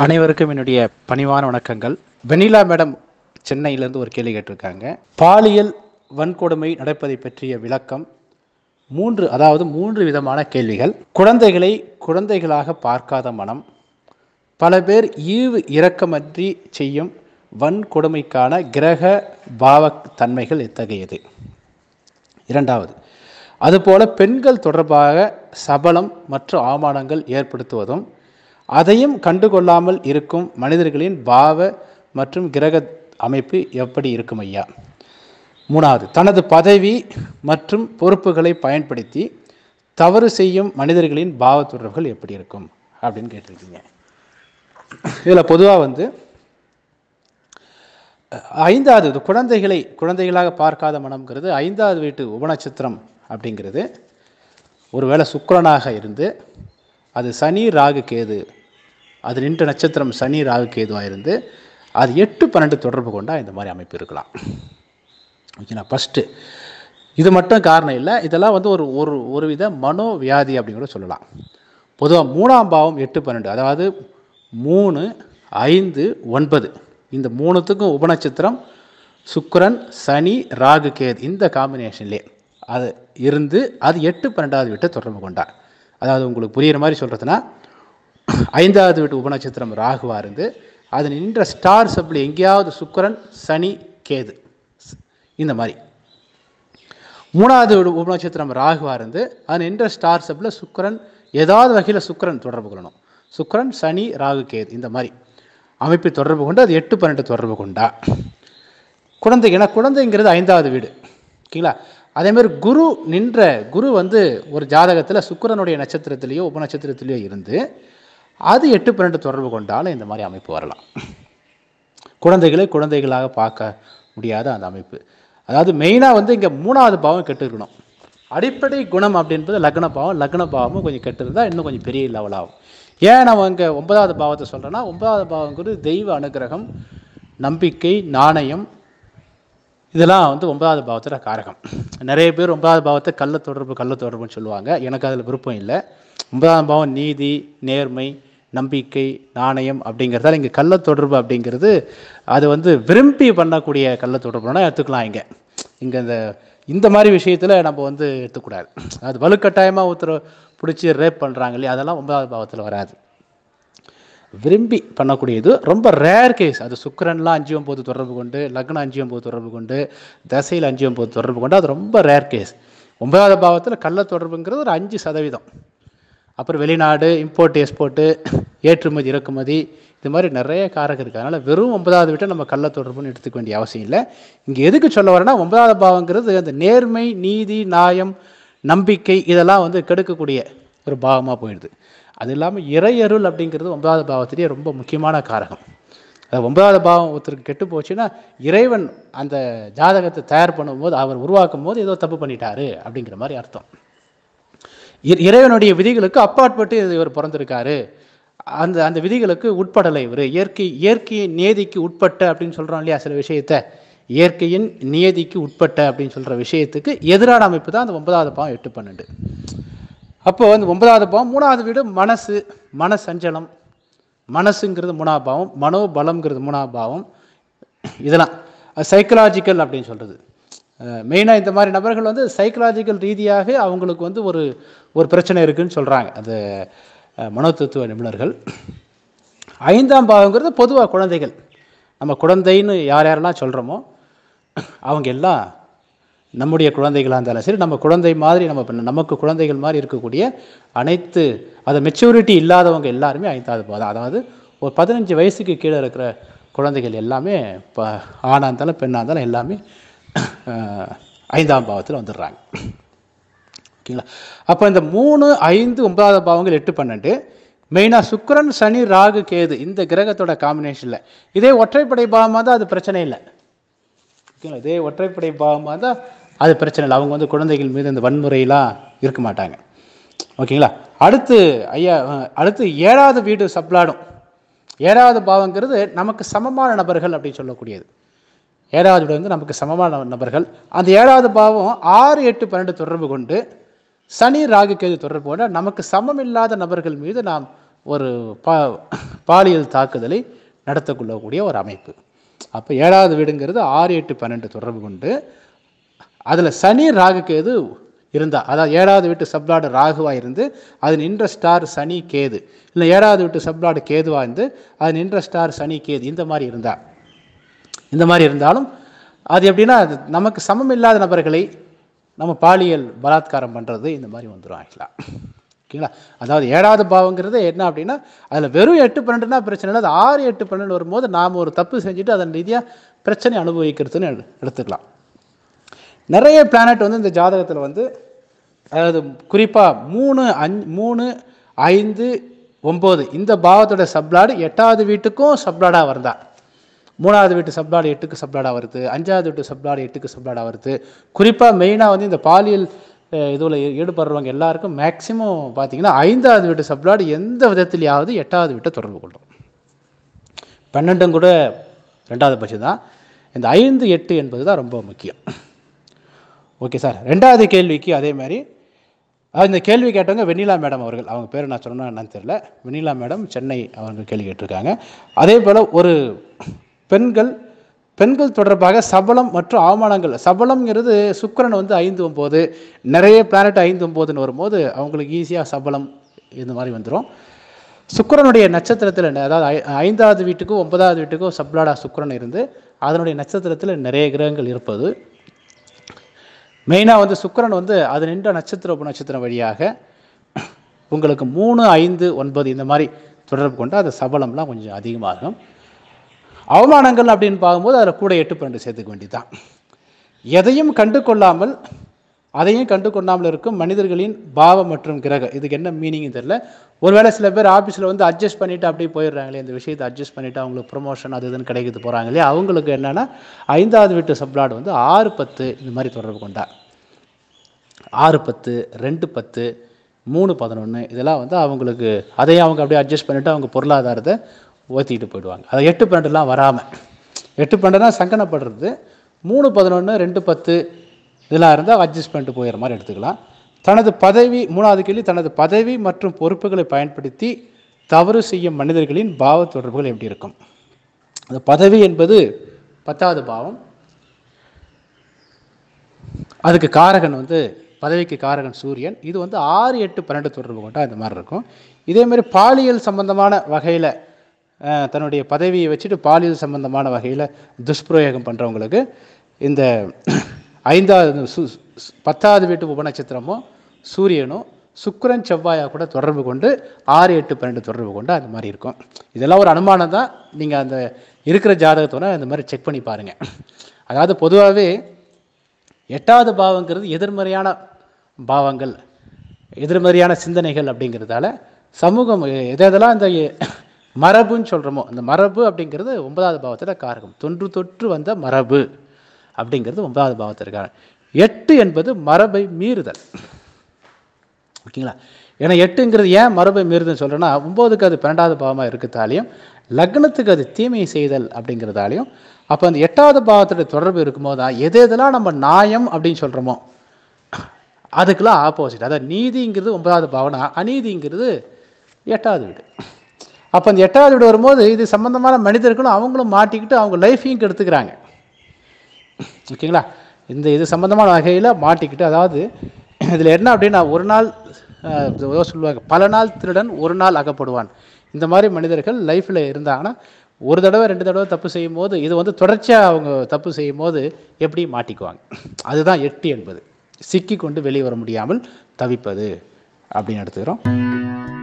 அனைவருக்கும் என்னுடைய பணிவான வணக்கங்கள். வெண்ணிலா மேடம் சென்னையிலேருந்து ஒரு கேள்வி கேட்டிருக்காங்க. பாலியல் வன்கொடுமை நடப்பதை பற்றிய விளக்கம். மூன்று விதமான கேள்விகள். குழந்தைகளை குழந்தைகளாக பார்க்காத மனம், பல பேர் ஈவு இரக்கமன்றி செய்யும் வன்கொடுமைக்கான கிரக பாவ தன்மைகள் எத்தகையது. இரண்டாவது, அதுபோல பெண்கள் தொடர்பாக சபலம் மற்றும் அவமானங்கள் ஏற்படுத்துவதும் அதையும் கண்டுகொள்ளாமல் இருக்கும் மனிதர்களின் பாவ மற்றும் கிரக அமைப்பு எப்படி இருக்கும் ஐயா. மூணாவது, தனது பதவி மற்றும் பொறுப்புகளை பயன்படுத்தி தவறு செய்யும் மனிதர்களின் பாவ தொடர்புகள் எப்படி இருக்கும் அப்படின்னு கேட்டிருக்கீங்க. இதில் பொதுவாக ஐந்தாவது குழந்தைகளாக பார்க்காத மனம்ங்கிறது 5வது வீட்டு உபநட்சத்திரம் அப்படிங்கிறது ஒருவேளை சுக்கிரனாக இருந்து அது சனி ராகு கேது, அது நின்ற நட்சத்திரம் சனி ராகு கேதுவாக இருந்து அது 8-12 தொடர்பு கொண்டா இந்த மாதிரி அமைப்பு இருக்கலாம். ஓகேண்ணா. ஃபஸ்ட்டு இது மட்டும் காரணம் இல்லை, இதெல்லாம் ஒரு வித மனோவியாதி அப்படின்னு கூட சொல்லலாம். பொதுவாக 3ஆம் பாவம் 8-12, அதாவது 3, 5, 9 இந்த 3த்துக்கும் உபநட்சத்திரம் சுக்கிரன் சனி ராகு கேது இந்த காம்பினேஷன்லே அது இருந்து அது 8-12வது வீட்டை தொடர்பு கொண்டார். அதாவது உங்களுக்கு புரிகிற மாதிரி சொல்கிறதுனா 5வது வீட்டு உபநட்சத்திரம் ராகுவாக இருந்து அது நின்ற ஸ்டார் சப்பில் எங்கேயாவது சுக்கிரன் சனி கேது இந்த மாதிரி. 3வது வீடு உபநட்சத்திரம் ராகுவாக இருந்து அது நின்ற ஸ்டார் சப்பில் சுக்கிரன் ஏதாவது வகையில் சுக்கிரன் தொடர்பு கொள்ளணும். சுக்கிரன் சனி ராகு கேது இந்த மாதிரி அமைப்பை தொடர்பு கொண்டு அது 8-12 தொடர்பு கொண்டா குழந்தை. ஏன்னா குழந்தைங்கிறது 5வது வீடு. ஓகேங்களா. அதேமாதிரி குரு ஒரு ஜாதகத்தில் சுக்கிரனுடைய நட்சத்திரத்திலேயோ உபநட்சத்திரத்திலேயோ இருந்து அது 8-12 தொடர்பு கொண்டாலும் இந்த மாதிரி அமைப்பு வரலாம். குழந்தைகளை குழந்தைகளாக பார்க்க முடியாத அந்த அமைப்பு. அதாவது மெயினாக இங்கே 3வது பாவம் கெட்டு இருக்கணும். அடிப்படை குணம் அப்படின்றது லக்ன பாவமும் கொஞ்சம் கெட்டு இருந்தால் இன்னும் கொஞ்சம் பெரிய லெவல் ஆகும். ஏன் நம்ம இங்கே 9வது பாவத்தை சொல்கிறேன்னா 9வது பாவங்கிறது தெய்வ அனுகிரகம், நம்பிக்கை, நாணயம், இதெல்லாம் 9வது பாவத்தில் காரகம். நிறைய பேர் 9வது பாவத்தை கள்ள தொடர்புன்னு சொல்லுவாங்க. எனக்கு அதில் விருப்பம் இல்லை. 9ஆம் பாவம் நீதி, நேர்மை, நம்பிக்கை, நாணயம் அப்படிங்கிறதால இங்கே கள்ள தொடர்பு அப்படிங்கிறது அது விரும்பி பண்ணக்கூடிய கள்ள தொடர்புனா எடுத்துக்கலாம். இங்கே இந்த மாதிரி விஷயத்தில் நம்ம எடுத்துக்கூடாது. அது வலுக்கட்டாயமாக ஒருத்தர் பிடிச்சி ரேப் பண்ணுறாங்க இல்லையா, அதெல்லாம் 9வது பாவத்தில் வராது. விரும்பி பண்ணக்கூடியது ரொம்ப ரேர் கேஸ். அது சுக்கிரன்லாம் 5-9 தொடர்பு கொண்டு, லக்னம் 5-9 தொடர்பு கொண்டு, தசையில் 5-9 தொடர்பு கொண்டு அது ரொம்ப ரேர் கேஸ். 9வது பாவத்தில் கள்ள தொடர்புங்கிறது ஒரு 5%. அப்புறம் வெளிநாடு, இம்போர்ட் எக்ஸ்போர்ட்டு, ஏற்றுமதி இறக்குமதி, இது மாதிரி நிறைய காரகம் இருக்குது. அதனால் வெறும் 9வது வீட்டை நம்ம கள்ள தொடர்புன்னு எடுத்துக்க வேண்டிய அவசியம் இல்லை. இங்கே எதுக்கு சொல்ல வரேன்னா 9வது பாவங்கிறது அந்த நேர்மை, நீதி, நியாயம், நம்பிக்கை இதெல்லாம் கெடுக்கக்கூடிய ஒரு பாவமாக போயிடுது. அது இல்லாமல் இறையருள் அப்படிங்கிறது 9வது பாவத்திலேயே ரொம்ப முக்கியமான காரகம். அது 9வது பாவம் ஒருத்தருக்கு கெட்டு போச்சுன்னா இறைவன் அந்த ஜாதகத்தை தயார் பண்ணும்போது அவர் உருவாக்கும் போது ஏதோ தப்பு பண்ணிட்டாரு அப்படிங்கிற மாதிரி அர்த்தம். இறைவனுடைய விதிகளுக்கு அப்பாற்பட்டு இவர் பிறந்திருக்காரு, அந்த விதிகளுக்கு உட்படலை இவர், இயற்கையின் நியதிக்கு உட்பட்ட அப்படின்னு சொல்கிறோம் இல்லையா சில விஷயத்தை, இயற்கையின் நியதிக்கு உட்பட்ட அப்படின்னு சொல்கிற விஷயத்துக்கு எதிரான அமைப்பு தான் அந்த 9வது பாவம் 8-12. அப்போ 9வது பாவம் 3வது வீடு மனசஞ்சலம், மனசுங்கிறது 3ஆம் பாவம், மனோபலம்ங்கிறது 3ஆம் பாவம். இதெல்லாம் சைக்கலாஜிக்கல் அப்படின்னு சொல்கிறது. மெயினாக இந்த மாதிரி நபர்கள் சைக்கலாஜிக்கல் ரீதியாக அவங்களுக்கு ஒரு பிரச்சனை இருக்குதுன்னு சொல்கிறாங்க அது மனோதத்துவ நிபுணர்கள். 5ஆம் பாவங்கிறது பொதுவாக குழந்தைகள். நம்ம குழந்தைன்னு யாரெல்லாம் சொல்கிறோமோ அவங்க எல்லாம் நம்முடைய குழந்தைகளாக இருந்தாலும் சரி, நம்ம குழந்தை மாதிரி நமக்கு குழந்தைகள் மாதிரி இருக்கக்கூடிய அனைத்து அதை மெச்சூரிட்டி இல்லாதவங்க எல்லாருமே 5வது பாவம். அதாவது ஒரு 15 வயசுக்கு கீழே இருக்கிற குழந்தைகள் எல்லாமே இப்போ ஆணாக இருந்தாலும் பெண்ணாக இருந்தாலும் எல்லாமே 5ஆம் பாவத்தில் வந்துடுறாங்க. ஓகேங்களா. அப்போ இந்த 3, 5, 9வது பாவங்கள் 8-12 மெயினாக சுக்கிரன் சனி ராகு கேது இந்த கிரகத்தோட காம்பினேஷனில். இதே ஒற்றைப்படை பாவமாக தான் அது பிரச்சனை இல்லை. ஓகேங்களா. இதே ஒற்றைப்படை பாவமாக தான் அது பிரச்சனை இல்லை. அவங்க குழந்தைகள் மீது அந்த வன்முறையெல்லாம் இருக்க மாட்டாங்க. ஓகேங்களா. அடுத்து 7வது வீடு சப்ளாடும். 7வது பாவங்கிறது நமக்கு சமமான நபர்கள் அப்படின்னு சொல்லக்கூடியது. 7வது வீடு நமக்கு சமமான நபர்கள். அந்த 7வது பாவம் 6, 8, 12 தொடர்பு கொண்டு சனி ராகு கேது தொடர்பு கொண்டு நமக்கு சமம் இல்லாத நபர்கள் மீது நாம் ஒரு பாலியல் தாக்குதலை நடத்தக்கொள்ளக்கூடிய ஒரு அமைப்பு. அப்போ 7வது வீடுங்கிறது 6, 8, 12 தொடர்பு கொண்டு அதில் சனி ராகு கேது இருந்தா, அதாவது 7வது வீட்டு சப்ளாடு ராகுவாக இருந்து அது நின்ற ஸ்டார் சனி கேது, இல்லை 7வது வீட்டு சப்ளாடு கேதுவாக இருந்து அது நின்ற ஸ்டார் சனி கேது, இந்த மாதிரி இருந்தாலும் அது எப்படின்னா நமக்கு சமம் இல்லாத நபர்களை நம்ம பாலியல் பலாத்காரம் பண்ணுறது இந்த மாதிரி வந்துடும் ஆகிக்கலாம். ஓகேங்களா? அதாவது 7வது பாவங்கிறது என்ன அப்படின்னா அதில் வெறும் 8, 12னா பிரச்சனை இல்லை. அது 6, 8, 12 வரும்போது நாம் ஒரு தப்பு செஞ்சுட்டு அதன் ரீதியாக பிரச்சனை அனுபவிக்கிறதுன்னு எடுத்துக்கலாம். நிறைய பிளானட் வந்து இந்த ஜாதகத்தில் வந்து, அதாவது குறிப்பாக 3, 5, 9 இந்த பாவத்தோட சப்ளாடு 8வது வீட்டுக்கும் சப்ளாடாக வருதா, 3வது வீட்டு சப்ளாடு 8க்கு சப்ளாடாக வருது, 5வது வீட்டு சப்ளாடு 8க்கு சப்ளாடாக வருது. குறிப்பாக மெயினாக வந்து இந்த பாலியல் இதில் ஈடுபடுறவங்க எல்லாருக்கும் மேக்சிமம் பார்த்தீங்கன்னா 5வது வீட்டு சப்ளாடு எந்த விதத்திலேயாவது 8வது வீட்டை தொடர்பு கொள்ளும். 12 கூட 2வது பட்சம் தான். இந்த 5, 8 என்பது தான் ரொம்ப முக்கியம். Okay sir. 2வது கேள்விக்கு அதே மாதிரி இந்த கேள்வி கேட்டவங்க வெண்ணிலா மேடம் அவர்கள், அவங்க பேர் நான் சொன்னா என்னன்னு தெரியல, வெண்ணிலா மேடம் சென்னை அவங்க கேள்வி கேட்டிருக்காங்க. அதே போல் ஒரு பெண்கள் தொடர்பாக சபலம் மற்றும் அவமானங்கள். சபலம்ங்கிறது சுக்கிரன் வந்து 5, 9 நிறைய பிளானட் 5, 9ன்னு வரும்போது அவங்களுக்கு ஈஸியாக சபலம் இந்த மாதிரி வந்துடும். சுக்கிரனுடைய நட்சத்திரத்தில், அதாவது 5வது வீட்டுக்கும் 9வது வீட்டுக்கும் சப்ளாடா சுக்கிரன் இருந்து அதனுடைய நட்சத்திரத்தில் நிறைய கிரகங்கள் இருப்பது. மெயினாக வந்து சுக்கிரன் வந்து அது நின்ற நட்சத்திர உபநட்சத்திரம் வழியாக உங்களுக்கு 3, 5, 9 இந்த மாதிரி தொடர்பு கொண்டு அது சபலம்லாம் கொஞ்சம் அதிகமாகும். அவமானங்கள் அப்படின்னு பார்க்கும்போது அதில் கூட 8, 12 சேர்த்துக்க வேண்டியதுதான். எதையும் கண்டு கொள்ளாமல் இருக்கும் மனிதர்களின் பாவம் மற்றும் கிரகம், இதுக்கு என்ன மீனிங் தெரியல. ஒருவேளை சில பேர் ஆஃபீஸில் வந்து அட்ஜஸ்ட் பண்ணிவிட்டு அப்படியே போயிடுறாங்களே, இந்த விஷயத்தை அட்ஜஸ்ட் பண்ணிவிட்டு அவங்களுக்கு ப்ரொமோஷன் அது இதுன்னு கிடைக்கிது போகிறாங்களே, அவங்களுக்கு என்னென்னா 5வது வீட்டு சப்ளாடு வந்து 6, 10 இந்த மாதிரி தொடர்பு கொண்டா 6, 10, 2, 10, 3, 11 இதெல்லாம் வந்து அவங்களுக்கு அதையும் அவங்க அப்படியே அட்ஜஸ்ட் பண்ணிவிட்டு அவங்க பொருளாதாரத்தை ஓத்திக்கிட்டு போயிடுவாங்க. அதை 8, 12லாம் வராமல், 8, 12னா சங்கடப்படுறது, 3, 11, 2, 10 இதெல்லாம் இருந்தால் அட்ஜஸ்ட் பண்ணிட்டு போயிடுற மாதிரி எடுத்துக்கலாம். தனது பதவி, 3வது கேள்வி, தனது பதவி மற்றும் பொறுப்புகளை பயன்படுத்தி தவறு செய்யும் மனிதர்களின் பாவ தொடர்புகள் எப்படி இருக்கும்? அந்த பதவி என்பது 10வது பாவம். அதுக்கு காரகன் வந்து, பதவிக்கு காரகன் சூரியன். இது வந்து 6, 8, 12 தொடர்பு கொண்டா இந்த மாதிரி இருக்கும். இதேமாதிரி பாலியல் சம்பந்தமான வகையில் தன்னுடைய பதவியை வச்சுட்டு பாலியல் சம்பந்தமான வகையில் துஷ்பிரயோகம் பண்ணுறவங்களுக்கு இந்த 10வது வீட்டு உபநட்சத்திரமும் சூரியனும் சுக்கிரன் செவ்வாயாக கூட தொடர்பு கொண்டு 6, 8, 12 தொடர்பு கொண்டு அந்த மாதிரி இருக்கும். இதெல்லாம் ஒரு அனுமானம் தான். நீங்கள் அந்த இருக்கிற ஜாதகத்தோட இந்த மாதிரி செக் பண்ணி பாருங்கள். அதாவது பொதுவாகவே 8வது பாவங்கிறது எதிர்மறையான பாவங்கள், எதிர்மறையான சிந்தனைகள் அப்படிங்கிறதால சமூகம் எதெல்லாம் இந்த மரபுன்னு சொல்கிறோமோ, அந்த மரபு அப்படிங்கிறது 9வது பாவத்தில் காரகம். தொற்று வந்த மரபு அப்படிங்கிறது 9வது பாவத்திற்கான. 8 என்பது மரபை மீறுதல். ஓகேங்களா? ஏன்னா 8ங்கிறது ஏன் மரபை மீறுதல் சொல்கிறேன்னா, 9க்கு அது 12வது பாவமாக இருக்கிறதாலையும் லக்னத்துக்கு அது தீமையை செய்தல் அப்படிங்கிறதாலையும், அப்போ அந்த 8வது பாவத்துடைய தொடர்பு இருக்கும்போது தான் எதெல்லாம் நம்ம நியாயம் அப்படின்னு சொல்கிறோமோ அதுக்கெல்லாம் ஆப்போசிட். அதாவது நீதிங்கிறது 9வது பாவனா, அநீதிங்கிறது 8வது வீடு. அப்போ அந்த 8வது வீடு வரும்போது இது சம்பந்தமான மனிதர்களும் அவங்களும் மாட்டிக்கிட்டு அவங்க லைஃப்பையும் கெடுத்துக்கிறாங்க. ஓகேங்களா? இது சம்பந்தமான வகையில் மாட்டிக்கிட்டு, அதாவது இதில் என்ன அப்படின்னா, ஒரு நாள் சொல்லுவாங்க, பல நாள் திருடன் ஒரு நாள் அகப்படுவான். இந்த மாதிரி மனிதர்கள் லைஃப்பில் இருந்தாங்கன்னா ஒரு தடவை 2 தடவை தப்பு செய்யும் போது, இது வந்து தொடர்ச்சியாக அவங்க தப்பு செய்யும் போது எப்படி மாட்டிக்குவாங்க. அதுதான் 8 என்பது. சிக்கி கொண்டு வெளியே வர முடியாமல் தவிப்பது அப்படின்னு எடுத்துக்கிறோம்.